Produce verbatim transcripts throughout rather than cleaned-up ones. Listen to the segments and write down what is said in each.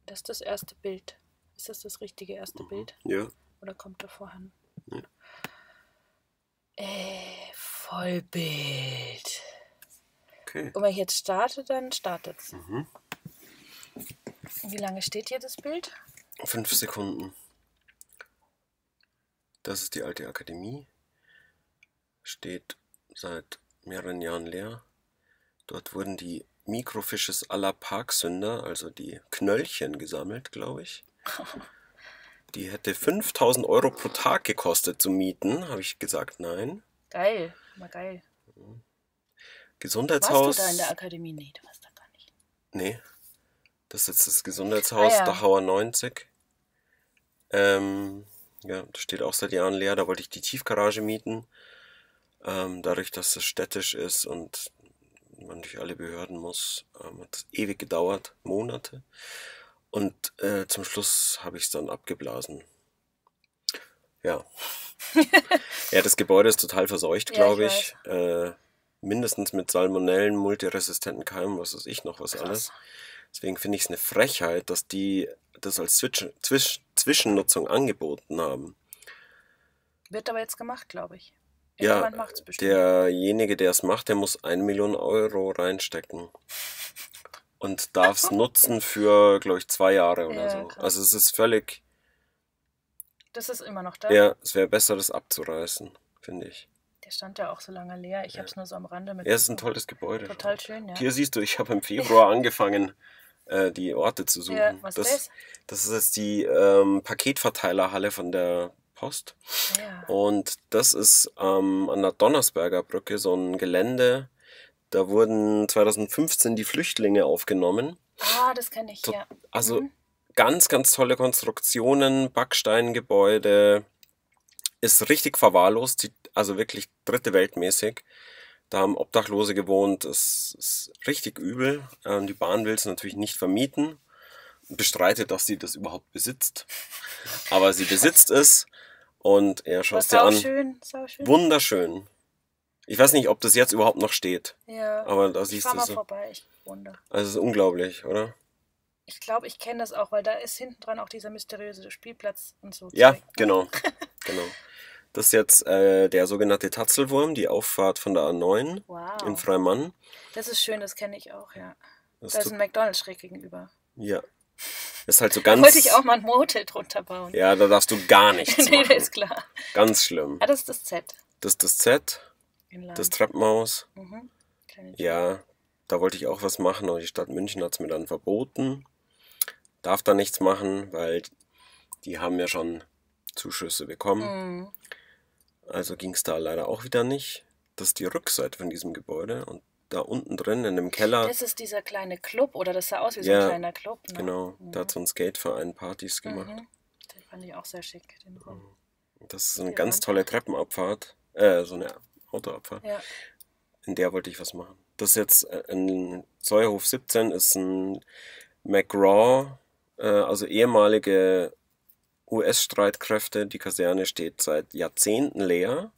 Das ist das erste Bild. Ist das das richtige erste Mhm. Bild? Ja. Oder kommt da vorher? Ja. Äh, Vollbild. Okay. Und wenn ich jetzt starte, dann startet es. Mhm. Wie lange steht hier das Bild? Fünf Sekunden. Das ist die alte Akademie. Steht seit mehreren Jahren leer. Dort wurden die Microfishes à la Parksünder, also die Knöllchen, gesammelt, glaube ich. Die hätte fünftausend Euro pro Tag gekostet zu mieten. Habe ich gesagt, nein. Geil, mal geil. Gesundheitshaus. Warst du da in der Akademie? Nee, du warst da gar nicht. Nee. Das ist jetzt das Gesundheitshaus, Ah, ja. Dachauer neunzig. Ähm, ja, das steht auch seit Jahren leer. Da wollte ich die Tiefgarage mieten. Ähm, dadurch, dass es städtisch ist und man durch alle Behörden muss, ähm, hat es ewig gedauert, Monate. Und äh, zum Schluss habe ich es dann abgeblasen. Ja. Ja, das Gebäude ist total verseucht, Ja, glaube ich ich. Äh, mindestens mit Salmonellen, multiresistenten Keimen, was weiß ich noch, was Krass. alles. Deswegen finde ich es eine Frechheit, dass die das als Zwischen Zwisch Zwischennutzung angeboten haben. Wird aber jetzt gemacht, glaube ich. Ja, Irgendjemand macht's bestimmt. derjenige, der es macht, der muss eine Million Euro reinstecken. Und darf es nutzen für, glaube ich, zwei Jahre oder Ja, so. krass. Also es ist völlig, Das ist immer noch da. ja, es wäre besser, das abzureißen, finde ich. Der stand ja auch so lange leer. Ich habe es nur so am Rande mit. Ja, es ist ein tolles Gebäude. Total schön, ja. Hier siehst du, ich habe im Februar angefangen, äh, die Orte zu suchen. Ja, was das, das? das ist jetzt die ähm, Paketverteilerhalle von der Post. Ja. Und das ist ähm, an der Donnersberger Brücke so ein Gelände. Da wurden zweitausendfünfzehn die Flüchtlinge aufgenommen. Ah, das kenne ich, To- ja. Also Mhm. ganz, ganz tolle Konstruktionen, Backsteingebäude. Ist richtig verwahrlost, sieht also wirklich dritte Weltmäßig. Da haben Obdachlose gewohnt, das ist richtig übel. Ähm, die Bahn will es natürlich nicht vermieten, bestreitet, dass sie das überhaupt besitzt. Aber sie besitzt es und er schaut es dir Sau an. schön, sau schön. Wunderschön. Ich weiß nicht, ob das jetzt überhaupt noch steht, Ja. aber da Ich siehst fahr du mal so. vorbei, ich wundere. Also es ist unglaublich, oder? Ich glaube, ich kenne das auch, weil da ist hinten dran auch dieser mysteriöse Spielplatz und so. Ja, Zeug, ne? genau. genau. Das ist jetzt äh, der sogenannte Tatzelwurm, die Auffahrt von der A neun Wow. in Freimann. Das ist schön, das kenne ich auch, ja. Das Da ist tut- ein McDonald's schräg gegenüber. Ja. Ist halt so Da ganz. wollte ich auch mal ein Motel drunter bauen. Ja, da darfst du gar nichts Nee, machen. das ist klar. Ganz schlimm. Ah, das ist das Z. Das ist das Z, In Lahm. das Treppenhaus. Mhm. Kenn ich. Ja, da wollte ich auch was machen, aber die Stadt München hat es mir dann verboten. Darf da nichts machen, weil die haben ja schon Zuschüsse bekommen. Mhm. Also ging es da leider auch wieder nicht. Das ist die Rückseite von diesem Gebäude. Und da unten drin in dem Keller, Das ist dieser kleine Club, oder das sah aus wie so Ja, ein kleiner Club. Ne? genau, da hat so ein Skateverein Partys gemacht. Mhm. Den fand ich auch sehr schick, den Raum. Das ist eine Die ganz Rampe. tolle Treppenabfahrt, äh, so eine Autoabfahrt. Ja. In der wollte ich was machen. Das ist jetzt äh, in Säuerhof siebzehn, ist ein McGraw, äh, also ehemalige U S-Streitkräfte. Die Kaserne steht seit Jahrzehnten leer.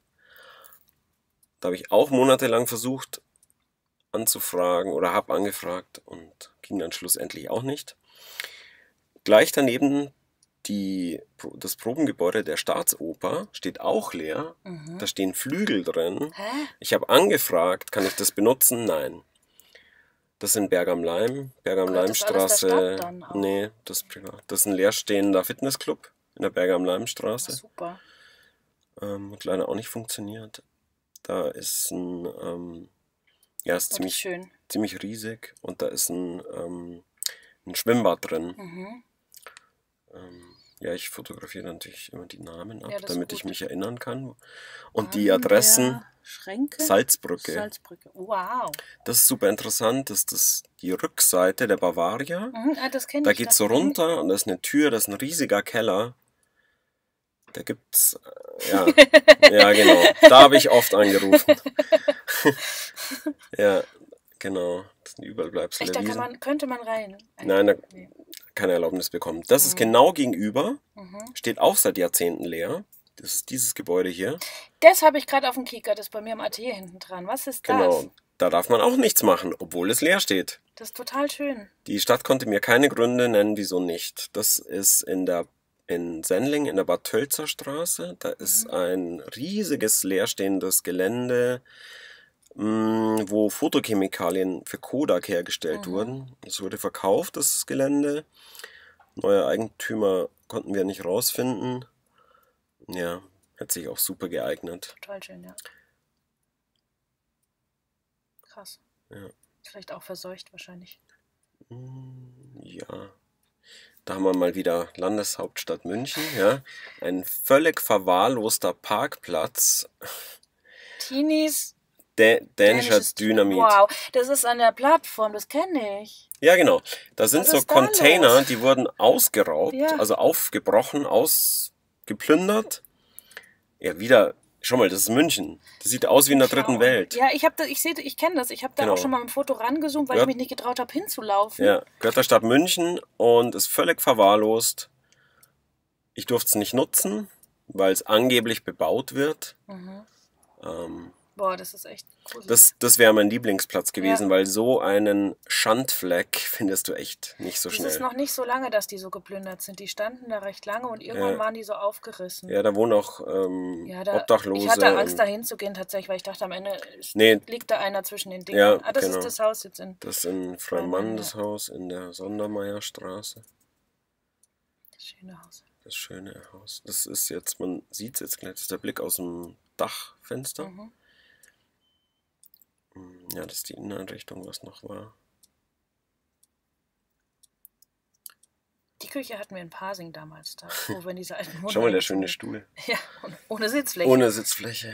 Da habe ich auch monatelang versucht anzufragen oder habe angefragt und ging dann schlussendlich auch nicht. Gleich daneben die, das Probengebäude der Staatsoper steht auch leer. Mhm. Da stehen Flügel drin. Hä? Ich habe angefragt, kann ich das benutzen? Nein. Das ist in Berg am Laim, Berg am Gehört das alles der Laimstraße. Stadt dann auch? Nee, das ist privat. Das ist ein leerstehender Fitnessclub in der Berg am Laimstraße. Super. Ähm, hat leider auch nicht funktioniert. Da ist ein, ähm, ja, ist Und ziemlich, schön. ziemlich riesig und da ist ein, ähm, ein Schwimmbad drin. Mhm. Ähm, ja, ich fotografiere natürlich immer die Namen ab, Ja, das ist damit ich gut. mich erinnern kann. Und die An Adressen, der Schränke? Salzbrücke. Salzbrücke. Wow. Das ist super interessant, das ist das, die Rückseite der Bavaria. Mhm. Ah, das kenne Da ich. geht's das- so runter und da ist eine Tür, das ist ein riesiger Keller. Da gibt's, äh, ja, ja genau, da habe ich oft angerufen. Ja, genau, das sind die Überbleibsel Echt, der da kann Wiesen. man, könnte man rein. Nein, da Nee. keine Erlaubnis bekommen. Das ist Mhm. genau gegenüber, Mhm. steht auch seit Jahrzehnten leer. Das ist dieses Gebäude hier. Das habe ich gerade auf dem Kieker, das ist bei mir im Atelier hinten dran. Was ist Genau, das? da darf man auch nichts machen, obwohl es leer steht. Das ist total schön. Die Stadt konnte mir keine Gründe nennen, wieso nicht. Das ist in der in Sendling in der Bad Tölzer Straße. Da ist Mhm. ein riesiges leerstehendes Gelände, mh, wo Photochemikalien für Kodak hergestellt Mhm. wurden. Es wurde verkauft, das Gelände. Neue Eigentümer konnten wir nicht rausfinden. Ja, hat sich auch super geeignet. Total schön, ja. Krass. Ja. Vielleicht auch verseucht wahrscheinlich. Ja, da haben wir mal wieder Landeshauptstadt München, ja. Ein völlig verwahrloster Parkplatz. Teenies Dä dänischer dänisches Dynamit. Wow, das ist an der Plattform, das kenne ich. Ja, genau. Da sind Was so ist da Container, los? die wurden ausgeraubt, Ja. also aufgebrochen, ausgeplündert. Ja, wieder, schau mal, das ist München. Das sieht aus wie in der dritten Schau. Welt. Ja, ich habe da, ich sehe, ich kenne das. Ich habe da Genau. auch schon mal im Foto rangezoomt, weil Ja. ich mich nicht getraut habe hinzulaufen. Ja, gehört der Stadt München und ist völlig verwahrlost. Ich durfte es nicht nutzen, weil es angeblich bebaut wird. Mhm. Ähm, Boah, das ist echt cool. das das wäre mein Lieblingsplatz gewesen, Ja. weil so einen Schandfleck findest du echt nicht so Das schnell. ist noch nicht so lange, dass die so geplündert sind. Die standen da recht lange und irgendwann Ja. waren die so aufgerissen. Ja, da wohnen auch ähm, Ja, da, Obdachlose. ich hatte Angst, und da hinzugehen tatsächlich, weil ich dachte, am Ende Nee. liegt da einer zwischen den Dingen. Ja, ah, das genau. ist das Haus jetzt in. Das ist in Freimandeshaus in der Sondermeierstraße. Das schöne Haus. Das schöne Haus. Das ist jetzt, man sieht es jetzt gleich, das ist der Blick aus dem Dachfenster. Mhm. Ja, das ist die Inneneinrichtung, was noch war. Die Küche hatten wir in Pasing damals da, wo wir in diese alten Wohnungen Schau mal, der schöne sind. Stuhl. Ja, und ohne Sitzfläche. Ohne Sitzfläche.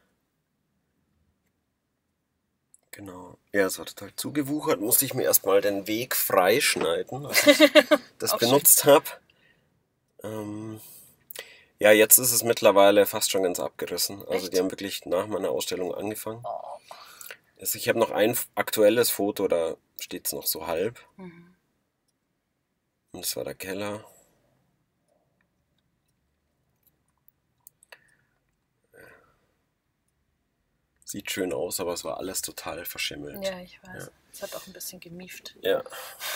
Genau. Ja, es war total zugewuchert. Musste ich mir erstmal den Weg freischneiden, als ich das Auch benutzt habe. Ähm, ja, jetzt ist es mittlerweile fast schon ganz abgerissen. Also Echt? die haben wirklich nach meiner Ausstellung angefangen. Oh. Also ich habe noch ein aktuelles Foto, da steht es noch so halb. Mhm. Und das war der Keller. Sieht schön aus, aber es war alles total verschimmelt. Ja, ich weiß. Ja. Es hat auch ein bisschen gemieft. Ja,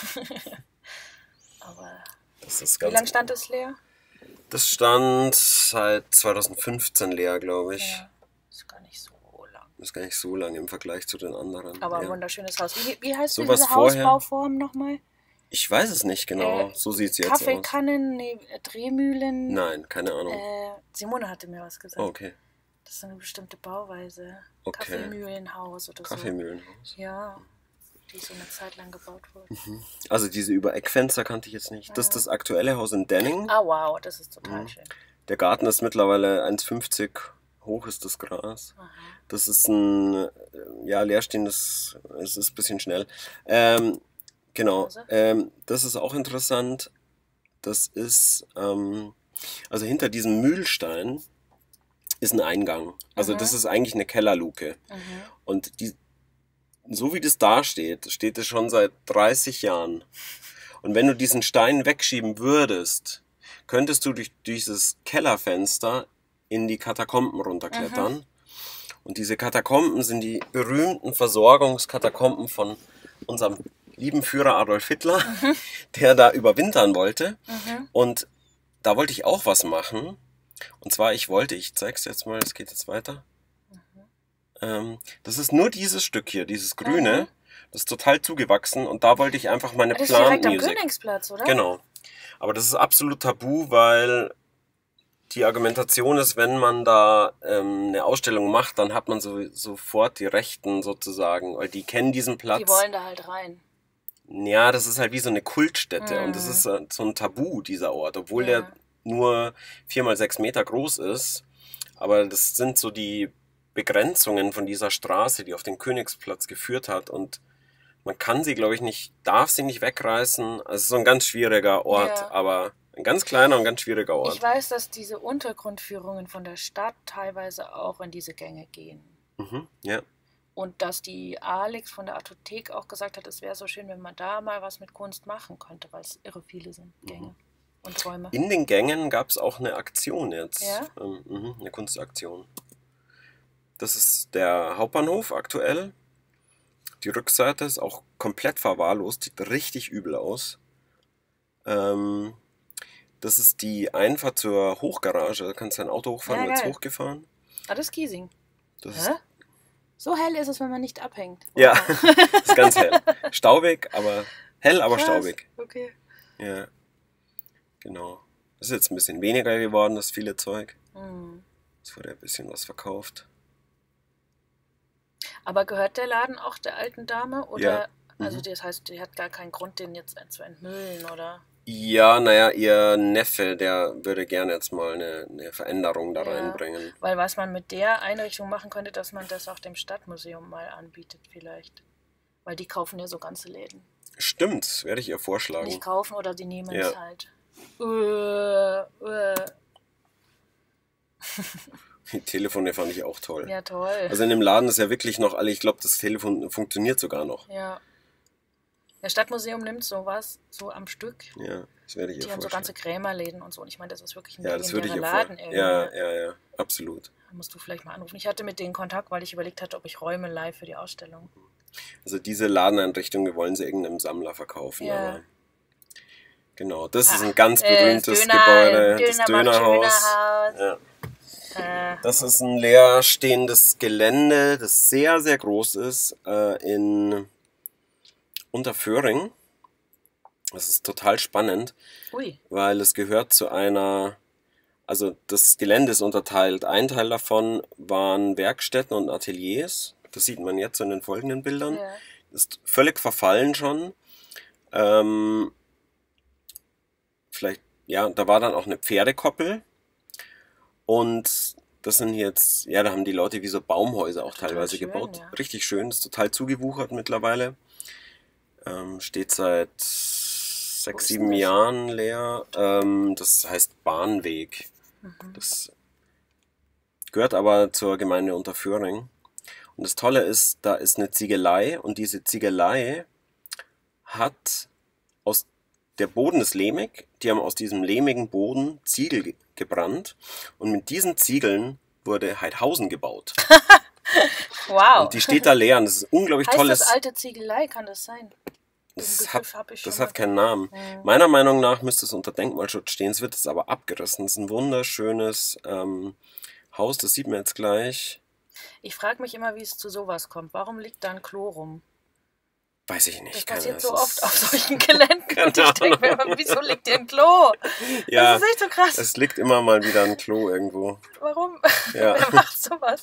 Aber das ist wie ganz. lange stand es leer? Das stand seit zweitausendfünfzehn leer, glaube ich. Ja, ist gar nicht so lang. Ist gar nicht so lange im Vergleich zu den anderen. Aber ein ja. wunderschönes Haus. Wie, wie heißt So so was diese vorher? Hausbauform nochmal? Ich weiß es nicht genau. Äh, so sieht es jetzt aus. Kaffeekannen, nee, äh, Drehmühlen. Nein, keine Ahnung. Äh, Simone hatte mir was gesagt. Oh, okay. Das ist eine bestimmte Bauweise. Okay. Kaffeemühlenhaus oder so. Kaffeemühlenhaus. Ja, die so eine Zeit lang gebaut wurde. Also diese Über-Eckfenster kannte ich jetzt nicht. Das ist das aktuelle Haus in Denning. Ah, wow, das ist total Mhm. schön. Der Garten ist mittlerweile eins fünfzig hoch, ist das Gras. Aha. Das ist ein, äh, ja, leerstehendes, es ist ein bisschen schnell. Ähm, genau, Also? ähm, das ist auch interessant. Das ist, ähm, also hinter diesem Mühlstein ist ein Eingang. Also Mhm. das ist eigentlich eine Kellerluke. Mhm. Und die, so wie das da steht, steht es schon seit dreißig Jahren. Und wenn du diesen Stein wegschieben würdest, könntest du durch dieses Kellerfenster in die Katakomben runterklettern. Mhm. Und diese Katakomben sind die berühmten Versorgungskatakomben von unserem lieben Führer Adolf Hitler, Mhm. der da überwintern wollte. Mhm. Und da wollte ich auch was machen. Und zwar, ich wollte, ich zeig's jetzt mal, es geht jetzt weiter. Ähm, das ist nur dieses Stück hier, dieses Grüne. Mhm. Das ist total zugewachsen und da wollte ich einfach meine Das ist direkt am Plant-Music. Königsplatz, oder? Genau. Aber das ist absolut tabu, weil die Argumentation ist, wenn man da ähm, eine Ausstellung macht, dann hat man so, sofort die Rechten sozusagen, weil die kennen diesen Platz. Die wollen da halt rein. Ja, das ist halt wie so eine Kultstätte Mhm. und das ist äh, so ein Tabu, dieser Ort, obwohl Ja. der nur vier mal sechs Meter groß ist. Aber das sind so die Begrenzungen von dieser Straße, die auf den Königsplatz geführt hat und man kann sie, glaube ich, nicht, darf sie nicht wegreißen. Also es ist so ein ganz schwieriger Ort, Ja. aber ein ganz kleiner und ganz schwieriger Ort. Ich weiß, dass diese Untergrundführungen von der Stadt teilweise auch in diese Gänge gehen. Mhm, ja. Und dass die Alex von der Artothek auch gesagt hat, es wäre so schön, wenn man da mal was mit Kunst machen könnte, weil es irre viele sind, Gänge und Räume. In den Gängen gab es auch eine Aktion jetzt. Ja? Ähm, mhm, eine Kunstaktion. Das ist der Hauptbahnhof aktuell. Die Rückseite ist auch komplett verwahrlost, sieht richtig übel aus. Ähm, das ist die Einfahrt zur Hochgarage. Da kannst du dein Auto hochfahren, Ja, wird es geil. hochgefahren. Ah, das ist Giesing. Das ist, Hä? So hell ist es, wenn man nicht abhängt. ja, Wow. das ist ganz hell. Staubig, aber hell, aber Krass. staubig. Okay. Ja, genau. Das ist jetzt ein bisschen weniger geworden, das viele Zeug. Hm. Es wurde ein bisschen was verkauft. Aber gehört der Laden auch der alten Dame? Oder, Ja. also Mhm. das heißt, die hat gar keinen Grund, den jetzt zu entmüllen, oder? Ja, naja, ihr Neffe, der würde gerne jetzt mal eine, eine Veränderung da Ja. reinbringen. Weil was man mit der Einrichtung machen könnte, dass man das auch dem Stadtmuseum mal anbietet vielleicht. Weil die kaufen ja so ganze Läden. Stimmt, das werde ich ihr vorschlagen. Nicht kaufen oder die nehmen Ja. es halt. Äh, äh. Die Telefone fand ich auch toll. Ja, toll. Also in dem Laden ist ja wirklich noch alle, ich glaube, das Telefon funktioniert sogar noch. Ja. Das Stadtmuseum nimmt sowas so am Stück. Ja, das werde ich ihr Die haben so vorschlagen. ganze Krämerläden und so. Und ich meine, das ist wirklich ein Ja, das würde ich legendärer ihr vor. Laden irgendwie. Ja, ja, ja, absolut. Da musst du vielleicht mal anrufen. Ich hatte mit denen Kontakt, weil ich überlegt hatte, ob ich Räume leihe für die Ausstellung. Also diese Ladeneinrichtung, die wollen sie irgendeinem Sammler verkaufen. Ja. Aber genau, das ist Ah, ein ganz äh, berühmtes Döner- Gebäude, Döner das macht Dönerhaus. Dönerhaus. Ja. Äh, Das ist ein leerstehendes Gelände, das sehr, sehr groß ist, äh, in Unterföhring. Das ist total spannend, ui. weil es gehört zu einer, also das Gelände ist unterteilt. Ein Teil davon waren Werkstätten und Ateliers. Das sieht man jetzt in den folgenden Bildern. Ja. Ist völlig verfallen schon. Ähm, vielleicht, ja, da war dann auch eine Pferdekoppel. Und das sind jetzt, ja, da haben die Leute wie so Baumhäuser auch Total teilweise schön, gebaut. ja. Richtig schön, ist total zugewuchert mittlerweile. Ähm, steht seit sechs, ist sieben denn das? Jahren leer. Ähm, das heißt Bahnweg. Mhm. Das gehört aber zur Gemeinde Unterföhring. Und das Tolle ist, da ist eine Ziegelei und diese Ziegelei hat aus der Boden ist lehmig, die haben aus diesem lehmigen Boden Ziegel ge gebrannt und mit diesen Ziegeln wurde Heidhausen gebaut. Wow. Und die steht da leer und das ist ein unglaublich Heißt tolles. das alte Ziegelei, kann das sein? Das Diesen hat, Begriff hab ich das schon hat mal keinen Namen. Mhm. Meiner Meinung nach müsste es unter Denkmalschutz stehen. Es wird jetzt aber abgerissen. Es ist ein wunderschönes ähm, Haus, das sieht man jetzt gleich. Ich frage mich immer, wie es zu sowas kommt. Warum liegt da ein Klo rum? Weiß ich nicht. Das keine- passiert es so ist- oft auf solchen Geländen. Und Keine ich denke mir Ahnung. immer, wieso liegt hier ein Klo? Ja, Das ist echt so krass. es liegt immer mal wieder ein Klo irgendwo. Warum? Ja. Wer macht sowas?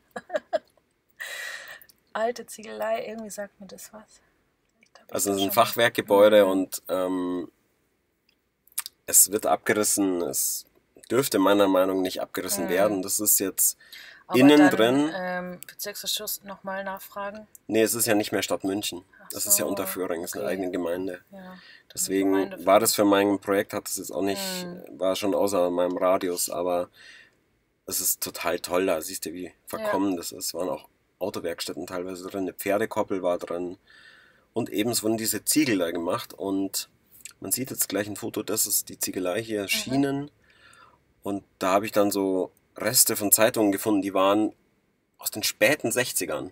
Alte Ziegelei, irgendwie sagt mir das was. Vielleicht hab ich Also das es ist ein schon mal- Fachwerkgebäude Mhm. und ähm, es wird abgerissen. Es dürfte meiner Meinung nach nicht abgerissen Mhm. werden. Das ist jetzt Aber innen dann, drin. Ähm, Bezirksausschuss nochmal nachfragen. Nee, es ist ja nicht mehr Stadt München. Ach Das ist ja so, Unterföhring, das ist eine okay. eigene Gemeinde. Ja. Deswegen Gemeinde- war das für mein Projekt, hat das jetzt auch nicht, Mhm. war schon außer meinem Radius, aber es ist total toll da. Siehst du, wie verkommen das ist. Es waren auch Autowerkstätten teilweise drin, eine Pferdekoppel war drin und eben es wurden diese Ziegel da gemacht und man sieht jetzt gleich ein Foto, das ist die Ziegelei hier, Schienen und da habe ich dann so Reste von Zeitungen gefunden, die waren aus den späten sechzigern.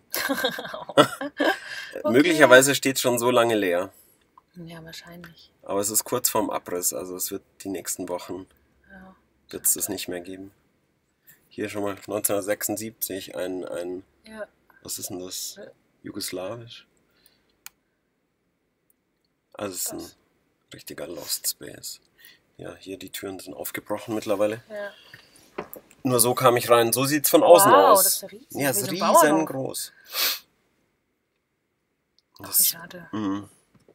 Äh, Möglicherweise steht es schon so lange leer. Ja, wahrscheinlich. Aber es ist kurz vorm Abriss, also es wird die nächsten Wochen Ja. wird es das nicht mehr geben. Hier schon mal neunzehnhundertsechsundsiebzig ein, ein Ja. was ist denn das? Jugoslawisch? Also es ist ein Krass. richtiger Lost Space. Ja, hier die Türen sind aufgebrochen mittlerweile. Ja. Nur so kam ich rein. So sieht es von außen Wow, aus. das ist ja riesig. Ja, es Wie ist so ein Bauernhof. riesengroß. Ach, Das- wie schade. Mhm.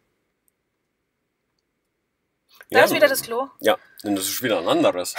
Da ist wieder das Klo. Ja, denn das ist wieder ein anderes.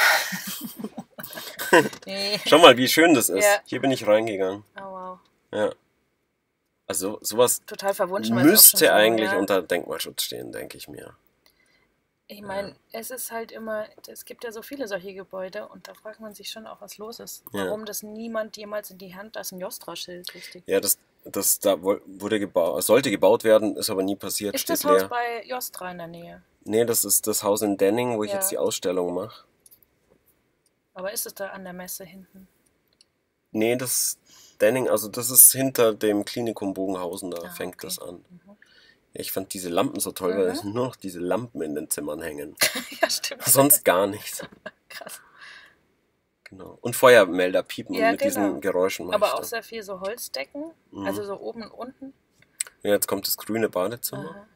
Nee. Schau mal, wie schön das ist. Ja. Hier bin ich reingegangen. Oh, wow. Ja. Also sowas Total verwunschen. weil es auch schon müsste so, eigentlich ja. unter Denkmalschutz stehen, denke ich mir. Ich meine, es ist halt immer, es gibt ja so viele solche Gebäude und da fragt man sich schon auch, was los ist. Ja. Warum das niemand jemals in die Hand, das ist ein Jostra-Schild, richtig. Ja, das, das da woll- wurde gebaut, sollte gebaut werden, ist aber nie passiert, Ist steht das Haus leer. bei Jostra in der Nähe? Nee, das ist das Haus in Denning, wo ich Ja. jetzt die Ausstellung mache. Aber ist es da an der Messe hinten? Nee, das Denning, also das ist hinter dem Klinikum Bogenhausen, da Ah, fängt okay. das an. Mhm. Ich fand diese Lampen so toll, weil Mhm. es nur noch diese Lampen in den Zimmern hängen. Ja, stimmt. Sonst gar nichts. Krass. Genau. Und Feuermelder piepen und Ja, mit genau. diesen Geräuschen mache ich Aber auch dann. sehr viel so Holzdecken, Mhm. also so oben und unten. Ja, jetzt kommt das grüne Badezimmer. Aha.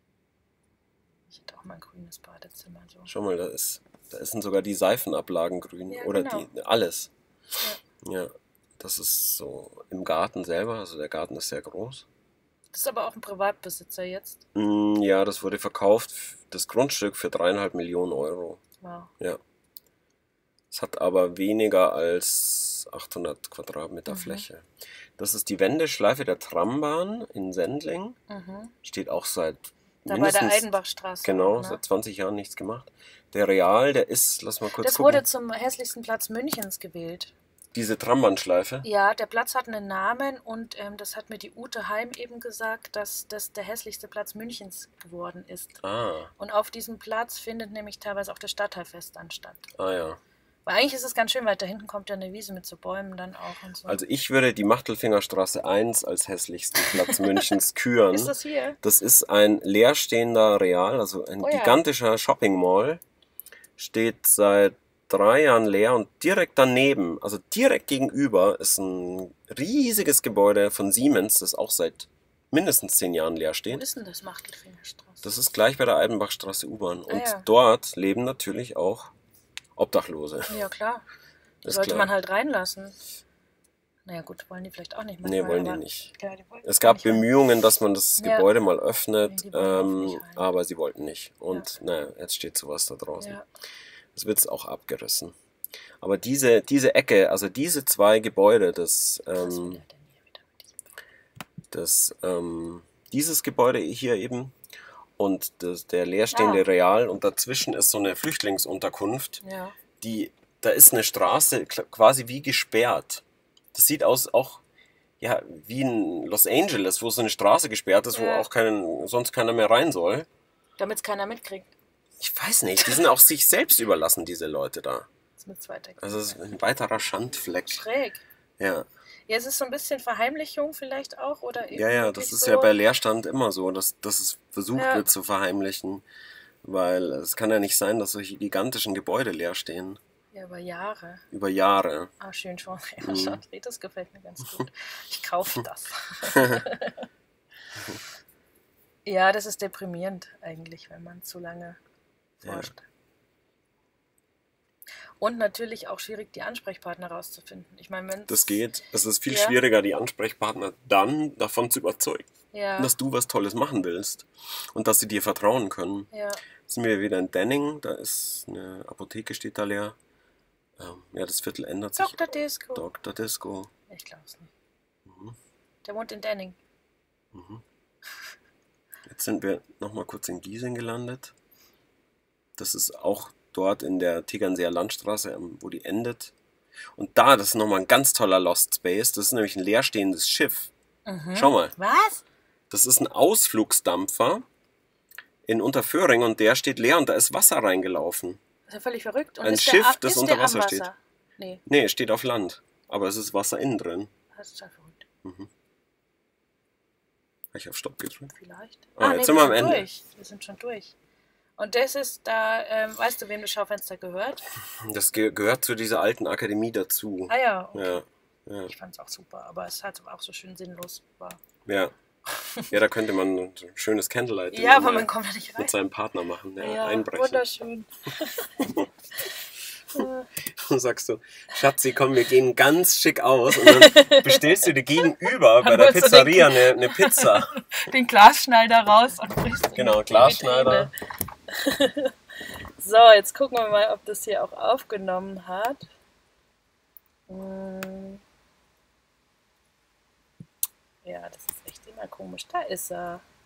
Ich hätte auch mal ein grünes Badezimmer. So. Schau mal, da ist, da sind sogar die Seifenablagen grün. Ja, Oder genau. die, alles. Ja. Ja, das ist so im Garten selber. Also der Garten ist sehr groß. Das ist aber auch ein Privatbesitzer jetzt. Mm, ja, das wurde verkauft, das Grundstück für dreieinhalb Millionen Euro. Wow. Ja. Es hat aber weniger als achthundert Quadratmeter Mhm. Fläche. Das ist die Wendeschleife der Trambahn in Sendling. Mhm. Steht auch seit Da bei der mindestens, Eidenbachstraße. genau, auch, ne? seit zwanzig Jahren nichts gemacht. Der Real, der ist, lass mal kurz Das gucken, wurde zum hässlichsten Platz Münchens gewählt. diese Trambahnschleife. Ja, der Platz hat einen Namen und ähm, das hat mir die Ute Heim eben gesagt, dass das der hässlichste Platz Münchens geworden ist. Ah, Und auf diesem Platz findet nämlich teilweise auch das Stadtteilfest dann statt. ah ja. Weil eigentlich ist es ganz schön, weil da hinten kommt ja eine Wiese mit so Bäumen dann auch und so. Also ich würde die Machtelfingerstraße eins als hässlichsten Platz Münchens küren. Ist das hier? Das ist ein leerstehender Real, also ein Oh ja. gigantischer Shopping Mall. Steht seit drei Jahren leer und direkt daneben, also direkt gegenüber, ist ein riesiges Gebäude von Siemens, das auch seit mindestens zehn Jahren leer Wo steht. ist denn das Machtelfingerstraße? Das ist gleich bei der Eidenbachstraße U-Bahn. Und Ah ja. dort leben natürlich auch Obdachlose. Ja, klar. Die Ist sollte klar. man halt reinlassen. Naja, gut, wollen die vielleicht auch nicht Nee, manchmal, wollen die aber- nicht. Ja, die wollen Es gab nicht rein. Bemühungen, dass man das Ja. Gebäude mal öffnet, Nee, die wollen auch ähm, nicht rein. aber sie wollten nicht. Und naja, jetzt steht sowas da draußen. Ja. Es wird auch abgerissen. Aber diese, diese Ecke, also diese zwei Gebäude, das, Was will ähm, er denn hier wieder mit diesem das, ähm, dieses Gebäude hier eben und das, der leerstehende Ah. Real und dazwischen ist so eine Flüchtlingsunterkunft, Ja. die, da ist eine Straße kl- quasi wie gesperrt. Das sieht aus auch, ja, wie in Los Angeles, wo so eine Straße gesperrt ist, wo Ja. auch kein, sonst keiner mehr rein soll. Damit es keiner mitkriegt. Ich weiß nicht, die sind auch sich selbst überlassen, diese Leute da. Das ist mit zweiter Also es ist ein weiterer Schandfleck. Schräg. Ja, Ja, es ist so ein bisschen Verheimlichung vielleicht auch, oder eben ja, ja, wirklich das ist so. ja bei Leerstand immer so, dass, dass es versucht Ja. wird zu verheimlichen. Weil es kann ja nicht sein, dass solche gigantischen Gebäude leer stehen. Ja, über Jahre. Über Jahre. Ah, schön schon. Ja, Mhm. schon. Das gefällt mir ganz gut. Ich kaufe das. Ja, das ist deprimierend eigentlich, wenn man zu lange Ja. forscht. Und natürlich auch schwierig, die Ansprechpartner rauszufinden. Ich meine, wenn Das geht. Es ist viel Ja. schwieriger, die Ansprechpartner dann davon zu überzeugen, Ja, dass du was Tolles machen willst und dass sie dir vertrauen können. ja. Jetzt sind wir wieder in Denning, da ist eine Apotheke, steht da leer. Ähm, ja, das Viertel ändert sich. Doktor Disco. Doktor Disco. Ich glaube es nicht. Mhm. Der wohnt in Denning. Jetzt sind wir nochmal kurz in Giesing gelandet. Das ist auch dort in der Tegernseer Landstraße, ähm, wo die endet. Und da, das ist nochmal ein ganz toller Lost Space. Das ist nämlich ein leerstehendes Schiff. Mhm. Schau mal, Was? das ist ein Ausflugsdampfer in Unterföhring und der steht leer und da ist Wasser reingelaufen. Das ist ja völlig verrückt. Und Ein ist Schiff, der, ab- das ist unter der am Wasser steht. Nee, Nee, es steht auf Land. Aber es ist Wasser innen drin. das ist ja verrückt. Habe ich auf Stopp gedrückt? Vielleicht. Ah, jetzt nee, sind wir am sind Ende. durch. Wir sind schon durch. Und das ist da, ähm, weißt du, wem das Schaufenster gehört? Das ge gehört zu dieser alten Akademie dazu. Ah ja, okay. Ja, ja, Ich fand es auch super, aber es hat auch so schön sinnlos war. ja. Ja, da könnte man ein schönes Candlelight Ja, aber mal man kommt da nicht rein. mit seinem Partner machen, ja, Ja, einbrechen. wunderschön. Dann sagst du, Schatzi, komm, wir gehen ganz schick aus und dann bestellst du dir gegenüber bei der holst du Pizzeria eine, eine Pizza. Den Glasschneider raus und brichst in Genau, die Glasschneider. Vitrine. So, jetzt gucken wir mal, ob das hier auch aufgenommen hat. Hm. Ja, das ist echt immer komisch. Da ist er.